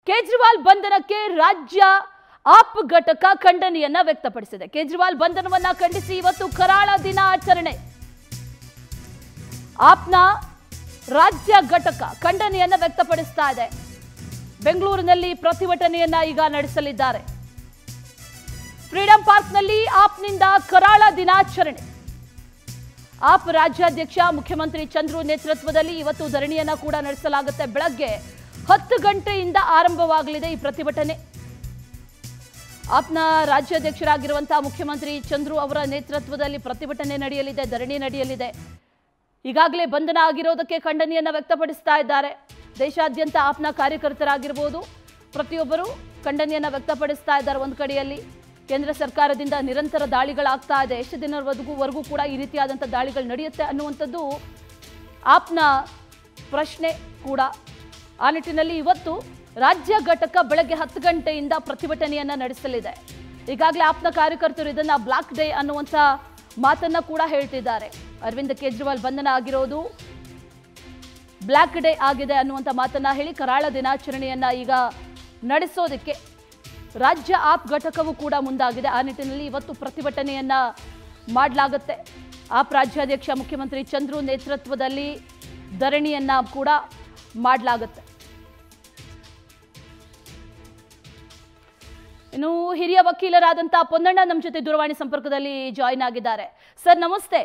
ಕೇಜ್ರಿವಾಲ್ ಬಂಧನಕ್ಕೆ ರಾಜ್ಯ ಆಪ್ ಘಟಕ ಖಂಡನೆಯನ್ನ ವ್ಯಕ್ತಪಡಿಸಿದೆ. ಕೇಜ್ರಿವಾಲ್ ಬಂಧನವನ್ನ ಖಂಡಿಸಿ ಇವತ್ತು ಕರಾಳ ದಿನಾಚರಣೆ. ಆಪ್ನ ರಾಜ್ಯ ಘಟಕ ಖಂಡನೆಯನ್ನ ವ್ಯಕ್ತಪಡಿಸ್ತಾ ಇದೆ. ಬೆಂಗಳೂರಿನಲ್ಲಿ ಪ್ರತಿಭಟನೆಯನ್ನ ಈಗ ನಡೆಸಲಿದ್ದಾರೆ. ಫ್ರೀಡಂ ಪಾರ್ಕ್ನಲ್ಲಿ ಆಪ್ನಿಂದ ಕರಾಳ ದಿನಾಚರಣೆ. ಆಪ್ ರಾಜ್ಯಾಧ್ಯಕ್ಷ ಮುಖ್ಯಮಂತ್ರಿ ಚಂದ್ರು ನೇತೃತ್ವದಲ್ಲಿ ಇವತ್ತು ಧರಣಿಯನ್ನ ಕೂಡ ನಡೆಸಲಾಗುತ್ತೆ. ಬೆಳಗ್ಗೆ 10 ಗಂಟೆಯಿಂದ ಆರಂಭವಾಗಲಿದೆ ಈ ಪ್ರತಿಭಟನೆ. ಆಪ್ನ ರಾಜ್ಯಾಧ್ಯಕ್ಷರಾಗಿರುವಂತಹ ಮುಖ್ಯಮಂತ್ರಿ ಚಂದ್ರು ಅವರ ನೇತೃತ್ವದಲ್ಲಿ ಪ್ರತಿಭಟನೆ ನಡೆಯಲಿದೆ, ಧರಣಿ ನಡೆಯಲಿದೆ. ಈಗಾಗಲೇ ಬಂಧನ ಆಗಿರೋದಕ್ಕೆ ಖಂಡನೆಯನ್ನ ವ್ಯಕ್ತಪಡಿಸ್ತಾ ಇದ್ದಾರೆ. ದೇಶಾದ್ಯಂತ ಆಪ್ನ ಕಾರ್ಯಕರ್ತರಾಗಿರ್ಬೋದು, ಪ್ರತಿಯೊಬ್ಬರು ಖಂಡನೆಯನ್ನ ವ್ಯಕ್ತಪಡಿಸ್ತಾ ಇದ್ದಾರೆ. ಒಂದು ಕಡೆಯಲ್ಲಿ ಕೇಂದ್ರ ಸರ್ಕಾರದಿಂದ ನಿರಂತರ ದಾಳಿಗಳಾಗ್ತಾ ಇದೆ. ಎಷ್ಟು ದಿನವರೆಗೂ ಕೂಡ ಈ ರೀತಿಯಾದಂಥ ದಾಳಿಗಳು ನಡೆಯುತ್ತೆ ಅನ್ನುವಂಥದ್ದು ಆಪ್ನ ಪ್ರಶ್ನೆ ಕೂಡ. ಆ ನಿಟ್ಟಿನಲ್ಲಿ ಇವತ್ತು ರಾಜ್ಯ ಘಟಕ ಬೆಳಗ್ಗೆ 10 ಗಂಟೆಯಿಂದ ಪ್ರತಿಭಟನೆಯನ್ನ ನಡೆಸಲಿದೆ. ಈಗಾಗಲೇ ಆಪ್ನ ಕಾರ್ಯಕರ್ತರು ಇದನ್ನ ಬ್ಲಾಕ್ ಡೇ ಅನ್ನುವಂಥ ಮಾತನ್ನ ಕೂಡ ಹೇಳ್ತಿದ್ದಾರೆ. ಅರವಿಂದ್ ಕೇಜ್ರಿವಾಲ್ ಬಂಧನ ಆಗಿರೋದು ಬ್ಲಾಕ್ ಡೇ ಆಗಿದೆ ಅನ್ನುವಂಥ ಮಾತನ್ನ ಹೇಳಿ ಕರಾಳ ದಿನಾಚರಣೆಯನ್ನ ಈಗ ನಡೆಸೋದಕ್ಕೆ ರಾಜ್ಯ ಆಪ್ ಘಟಕವು ಕೂಡ ಮುಂದಾಗಿದೆ. ಆ ನಿಟ್ಟಿನಲ್ಲಿ ಇವತ್ತು ಪ್ರತಿಭಟನೆಯನ್ನ ಮಾಡಲಾಗುತ್ತೆ. ಆಪ್ ರಾಜ್ಯಾಧ್ಯಕ್ಷ ಮುಖ್ಯಮಂತ್ರಿ ಚಂದ್ರು ನೇತೃತ್ವದಲ್ಲಿ ಧರಣಿಯನ್ನ ಕೂಡ ಮಾಡಲಾಗುತ್ತೆ. ಇನ್ನು ಹಿರಿಯ ವಕೀಲರಾದಂತಹ ಪೊನ್ನಣ್ಣ ನಮ್ಮ ಜೊತೆ ದೂರವಾಣಿ ಸಂಪರ್ಕದಲ್ಲಿ ಜಾಯಿನ್ ಆಗಿದ್ದಾರೆ. ಸರ್ ನಮಸ್ತೆ.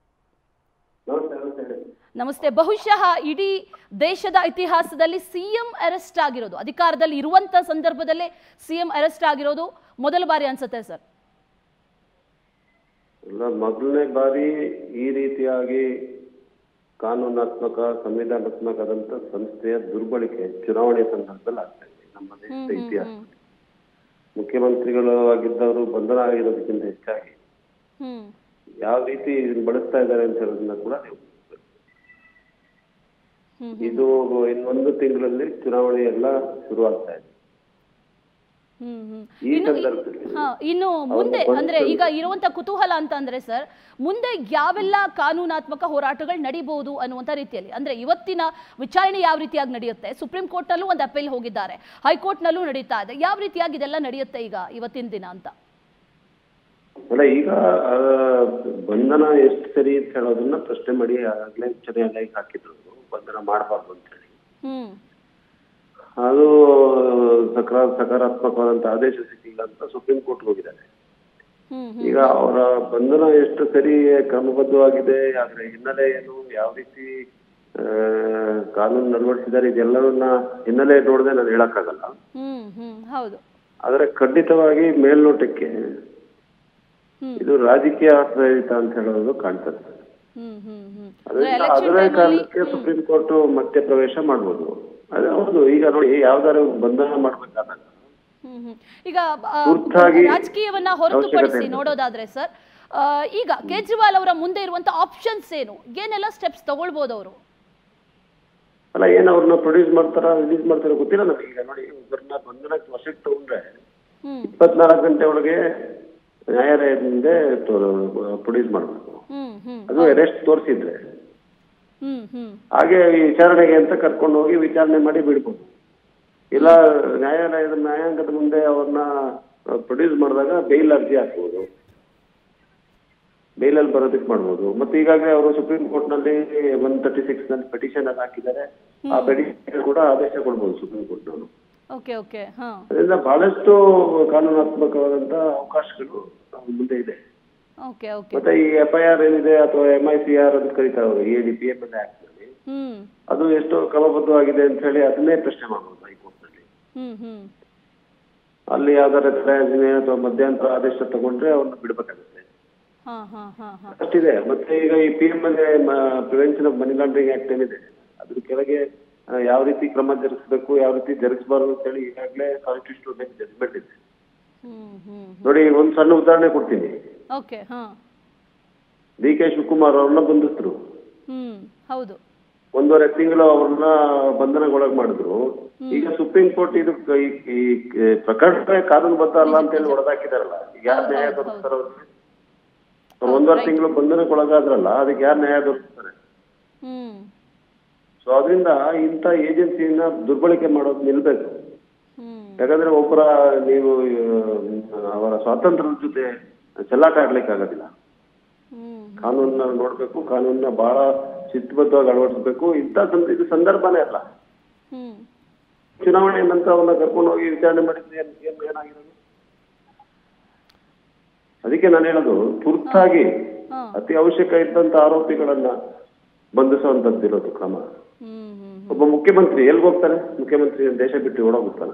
ನಮಸ್ತೆ. ಬಹುಶಃ ಇಡೀ ದೇಶದ ಇತಿಹಾಸದಲ್ಲಿ ಸಿಎಂ ಅರೆಸ್ಟ್ ಆಗಿರೋದು, ಅಧಿಕಾರದಲ್ಲಿ ಇರುವಂತ ಸಂದರ್ಭದಲ್ಲೇ ಸಿಎಂ ಅರೆಸ್ಟ್ ಆಗಿರೋದು ಮೊದಲ ಬಾರಿ ಅನ್ಸುತ್ತೆ ಸರ್? ಮೊದಲನೇ ಬಾರಿ ಈ ರೀತಿಯಾಗಿ ಕಾನೂನಾತ್ಮಕ ಸಂವಿಧಾನಾತ್ಮಕದಂತ ಸಂಸ್ಥೆಯ ದುರ್ಬಳಕೆ ಚುನಾವಣೆ ಸಂದರ್ಭದಲ್ಲಿ ಆಗ್ತಾ ಇದೆ ನಮ್ಮ ದೇಶದ ಇತಿಹಾಸ. ಮುಖ್ಯಮಂತ್ರಿಗಳು ಆಗಿದ್ದವರು ಬಂಧನ ಆಗಿರೋದಕ್ಕಿಂತ ಹೆಚ್ಚಾಗಿ ಯಾವ ರೀತಿ ಬಳಸ್ತಾ ಇದ್ದಾರೆ ಅಂತ ಹೇಳೋದನ್ನ ಕೂಡ ನೀವು ಇದು ಇನ್ನೊಂದು ತಿಂಗಳಲ್ಲಿ ಚುನಾವಣೆ ಎಲ್ಲ ಶುರುವಾಗ್ತಾ ಇದೆ. ಈ ಸಂದರ್ಭದಲ್ಲಿ ಇನ್ನು ಮುಂದೆ ಅಂದ್ರೆ ಈಗ ಇರುವಂತ ಕುತೂಹಲ ಅಂತ ಅಂದ್ರೆ ಸರ್, ಮುಂದೆ ಯಾವೆಲ್ಲ ಕಾನೂನಾತ್ಮಕ ಹೋರಾಟಗಳು ನಡೀಬಹುದು ಅನ್ನುವಂತ ರೀತಿಯಲ್ಲಿ, ಅಂದ್ರೆ ಇವತ್ತಿನ ವಿಚಾರಣೆ ಯಾವ ರೀತಿಯಾಗಿ ನಡೆಯುತ್ತೆ? ಸುಪ್ರೀಂ ಕೋರ್ಟ್ ನಲ್ಲೂ ಒಂದು ಅಪೀಲ್ ಹೋಗಿದ್ದಾರೆ, ಹೈಕೋರ್ಟ್ ನಲ್ಲೂ ನಡೀತಾ ಇದೆ. ಯಾವ ರೀತಿಯಾಗಿ ಇದೆಲ್ಲ ನಡೆಯುತ್ತೆ ಈಗ ಇವತ್ತಿನ ದಿನ ಅಂತ? ಅಲ್ಲ, ಈಗ ಬಂಧನ ಎಷ್ಟು ಸರಿ ಅಂತ ಹೇಳೋದನ್ನ ಪ್ರಶ್ನೆ ಮಾಡಿ ಆಗ್ಲೇ ಉಚ್ಚ ನ್ಯಾಯಾಲಯಕ್ಕೆ ಹಾಕಿದ್ರು, ಬಂಧನ ಮಾಡಬಾರ್ದು ಅಂತ ಹೇಳಿ. ಅದು ಸಕಾರಾತ್ಮಕವಾದಂತ ಆದೇಶ ಸಿಕ್ಕಿಲ್ಲ ಅಂತ ಸುಪ್ರೀಂ ಕೋರ್ಟ್ ಹೋಗಿದ್ದಾರೆ. ಈಗ ಅವರ ಬಂಧನ ಎಷ್ಟು ಸರಿ ಕ್ರಮಬದ್ಧವಾಗಿದೆ, ಅದರ ಹಿನ್ನೆಲೆ ಏನು, ಯಾವ ರೀತಿ ಕಾನೂನು ಅಳವಡಿಸಿದ್ದಾರೆ, ಇದೆಲ್ಲವನ್ನ ಹಿನ್ನೆಲೆ ನೋಡದೆ ನಾನು ಹೇಳಕ್ಕಾಗಲ್ಲ. ಆದ್ರೆ ಖಂಡಿತವಾಗಿ ಮೇಲ್ನೋಟಕ್ಕೆ ಇದು ರಾಜಕೀಯ ಆಶ್ರಯಿತ ಅಂತ ಹೇಳೋದು ಕಾಣ್ತದೆ. ಅದರ ಕಾರಣಕ್ಕೆ ಸುಪ್ರೀಂ ಕೋರ್ಟ್ ಮತ್ತೆ ಪ್ರವೇಶ ಮಾಡ್ಬೋದು. ಅದೇ ಹೌದು. ಈಗ ನೋಡಿ, ಯಾವ್ದಾರು ಬಂಧನ ಮಾಡ್ಬೇಕಾದಾಗ ಈಗ ರಾಜಕೀಯವನ್ನ ಹೊರತುಪಡಿಸಿ ನೋಡೋದಾದ್ರೆ ಸರ್, ಈಗ ಕೇಜ್ರಿವಾಲ್ ಅವರ ಮುಂದೆ ಇರುವಂತ ಆಪ್ಷನ್ಸ್ ಏನು, ಏನೆಲ್ಲ ಸ್ಟೆಪ್ಸ್ ತಗೊಳ್ಬಹುದು ಅವರು? ಅಲ್ಲ, ಏನ್ ಅವ್ರನ್ನ ಪ್ರೊಡ್ಯೂಸ್ ಮಾಡ್ತಾರ, ರಿಲೀಸ್ ಮಾಡ್ತಾರ ಗೊತ್ತಿಲ್ಲ ನಮಗೆ. ಈಗ ನೋಡಿ, ಒಬ್ಬರನ್ನ ಬಂಧನಕ್ಕೆ ವಶಕ್ಕೆ ತಗೊಂಡ್ರೆ 24 ಗಂಟೆ ಒಳಗೆ ನ್ಯಾಯಾಲಯದಿಂದ ಪ್ರೊಡ್ಯೂಸ್ ಮಾಡ್ಬೇಕು. ಅದು ಅರೆಸ್ಟ್ ತೋರಿಸಿದ್ರೆ ಹಾಗೆ ವಿಚಾರಣೆಗೆ ಅಂತ ಕರ್ಕೊಂಡು ಹೋಗಿ ವಿಚಾರಣೆ ಮಾಡಿ ಬಿಡ್ಬೋದು. ಇಲ್ಲ, ನ್ಯಾಯಾಂಗದ ಮುಂದೆ ಅವ್ರನ್ನ ಪ್ರೊಡ್ಯೂಸ್ ಮಾಡಿದಾಗ ಬೇಲ್ ಅರ್ಜಿ ಹಾಕ್ಬೋದು, ಬೇಲಲ್ಲಿ ಬರೋದಕ್ಕೆ ಮಾಡ್ಬೋದು. ಮತ್ತೆ ಈಗಾಗಲೇ ಅವರು ಸುಪ್ರೀಂ ಕೋರ್ಟ್ ನಲ್ಲಿ 136 ನಲ್ಲಿ ಪೆಟಿಷನ್ ಅನ್ನು ಹಾಕಿದ್ದಾರೆ. ಆ ಪೆಟಿಷನ್ ಕೂಡ ಆದೇಶ ಕೊಡ್ಬೋದು ಸುಪ್ರೀಂ ಕೋರ್ಟ್ ನವರು. ಅದರಿಂದ ಬಹಳಷ್ಟು ಕಾನೂನಾತ್ಮಕವಾದಂತ ಅವಕಾಶಗಳು ಮುಂದೆ ಇದೆ. ಮತ್ತೆ ಈ FIR ಏನಿದೆ ಅಥವಾ MICR ಅಂತ ಕರೀತಾರೆ ADPML ಆಕ್ಟ್ ನಲ್ಲಿ, ಅದು ಎಷ್ಟು ಕ್ರಮಬದ್ಧವಾಗಿದೆ ಅಂತ ಹೇಳಿ ಅದನ್ನೇ ಪ್ರಶ್ನೆ ಮಾಡಬಹುದು ಹೈಕೋರ್ಟ್ ನಲ್ಲಿ. ಅಲ್ಲಿ ಯಾವ್ದಾರ ತಡೆಯಾಜ್ಞೆ ಅಥವಾ ಮಧ್ಯಂತರ ಆದೇಶ ತಗೊಂಡ್ರೆ ಅವ್ರನ್ನ ಬಿಡ್ಬೇಕಾಗುತ್ತೆ ಅಷ್ಟಿದೆ. ಮತ್ತೆ ಈಗ ಈ PML prevention of money laundering act ಏನಿದೆ, ಅದ್ರ ಕೆಳಗೆ ಯಾವ ರೀತಿ ಕ್ರಮ ಜರುಗಿಸಬೇಕು, ಯಾವ ರೀತಿ ಜರುಗಿಸಬಾರ್ದು ಅಂತ ಹೇಳಿ ಈಗಾಗಲೇ ಕಾನ್ಸ್ಟಿಟ್ಯೂಷನಲ್ ಬೆಂಚ್ ಜಡ್ಜ್ಮೆಂಟ್ ಇದೆ. ನೋಡಿ, ಒಂದು ಸಣ್ಣ ಉದಾಹರಣೆ ಕೊಡ್ತೀನಿ. DK ಶಿವಕುಮಾರ್ ಅವ್ರನ್ನ ಬಂಧಿಸಿದ್ರು. 1.5 ತಿಂಗಳು ಅವ್ರನ್ನ ಬಂಧನಗೊಳಗ್ ಮಾಡಿದ್ರು. ಈಗ ಸುಪ್ರೀಂ ಕೋರ್ಟ್ ಇದು ಈ ಪ್ರಕರಣ ಕಾನೂನುಬದ್ಧ ಅಲ್ಲ ಅಂತ ಹೇಳಿ ಹೊಡೆದಾಕಿದಾರಲ್ಲ. ಈಗ ಯಾರು ನ್ಯಾಯ ದೊರಕಿಸ್ತಾರ? ಅವ್ರಿಗೆ 1.5 ತಿಂಗಳು ಬಂಧನಕ್ಕೊಳಗಾದ್ರಲ್ಲ, ಅದಕ್ಕೆ ಯಾರು ನ್ಯಾಯ ದೊರಕಿಸ್ತಾರೆ? ಸೊ ಅದರಿಂದ ಇಂಥ ಏಜೆನ್ಸಿಯನ್ನ ದುರ್ಬಳಕೆ ಮಾಡೋದು ನಿಲ್ಬೇಕು. ಯಾಕಂದ್ರೆ ಒಬ್ಬರ ನೀವು ಅವರ ಸ್ವಾತಂತ್ರ್ಯದ ಜೊತೆ ಚೆಲ್ಲಾಟ ಆಡ್ಲಿಕ್ಕೆ ಆಗೋದಿಲ್ಲ. ಕಾನೂನನ್ನ ನೋಡ್ಬೇಕು, ಕಾನೂನನ್ನ ಬಹಳ ಶಿಸ್ತುಬದ್ಧವಾಗಿ ಅಳವಡಿಸ್ಬೇಕು. ಇದು ಸಂದರ್ಭನೇ ಅಲ್ಲ. ಚುನಾವಣೆ ನಂತರ ಅವನ್ನ ಕರ್ಕೊಂಡು ಹೋಗಿ ವಿಚಾರಣೆ ಮಾಡಿದ್ರೆ ಏನಾಗಿರೋದು? ಅದಕ್ಕೆ ನಾನು ಹೇಳೋದು, ತುರ್ತಾಗಿ ಅತಿ ಅವಶ್ಯಕ ಇದ್ದಂತ ಆರೋಪಿಗಳನ್ನ ಬಂಧಿಸುವಂತದ್ದಿರೋದು ಕ್ರಮ. ಒಬ್ಬ ಮುಖ್ಯಮಂತ್ರಿ ಎಲ್ಗೆ ಹೋಗ್ತಾನೆ? ಮುಖ್ಯಮಂತ್ರಿ ದೇಶ ಬಿಟ್ಟು ಓಡೋಗ್ತಾನೆ.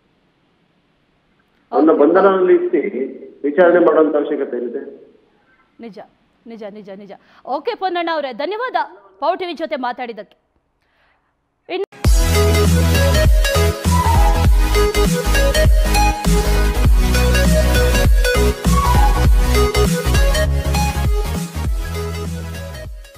ಅವನ್ನ ಬಂಧನದಲ್ಲಿ ಇಟ್ಟು ವಿಚಾರಣೆ ಮಾಡುವಂತ ಅವಶ್ಯಕತೆ ಏನಿದೆ? ನಿಜ ನಿಜ ನಿಜ ನಿಜ. ಓಕೆ ಪೊನ್ನಣ್ಣ ಅವರೇ, ಧನ್ಯವಾದ ಪವರ್ ಟಿವಿ ಜೊತೆ ಮಾತಾಡಿದ್ದಕ್ಕೆ.